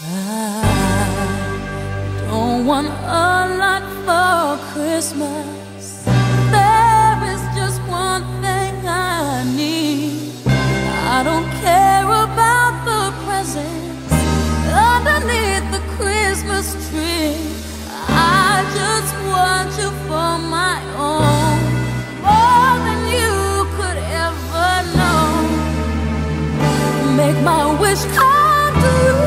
I don't want a lot for Christmas. There is just one thing I need. I don't care about the presents underneath the Christmas tree. I just want you for my own, more than you could ever know. Make my wish come true.